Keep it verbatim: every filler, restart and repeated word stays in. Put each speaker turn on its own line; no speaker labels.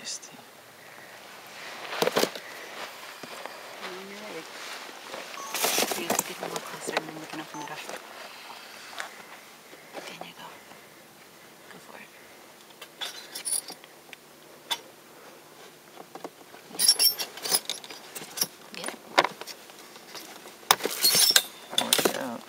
thirsty.
When you're ready. You have to get a little closer and then you can open it up. Okay, now go. Go for it. Get it?
Watch out.